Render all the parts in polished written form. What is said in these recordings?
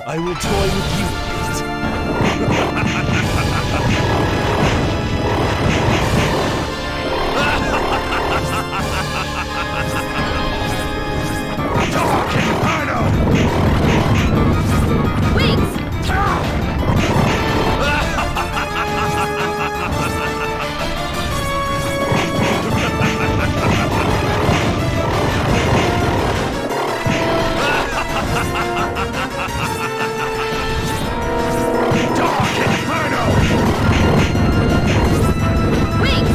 I will toy with you Dark Inferno! Wings! Dark Inferno! Wings!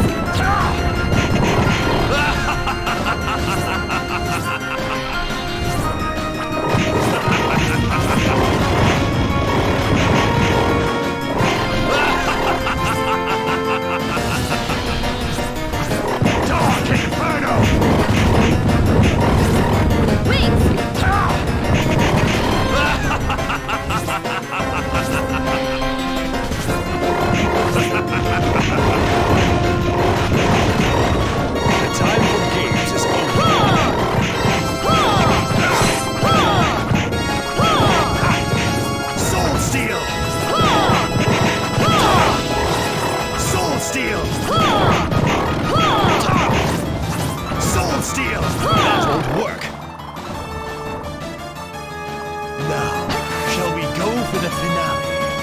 Dark Inferno! Wings! The time for games is over. Soul Steel! Soul Steel! Soul Steel! That won't work. Now, shall we go for the finale?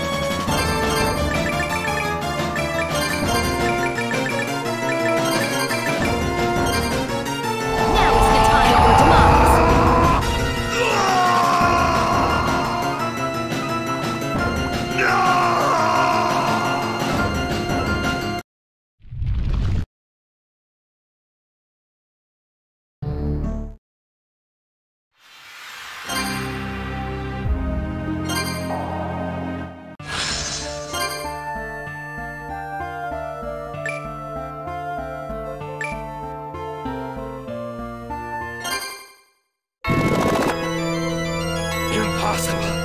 Now is the time of your demise. Impossible!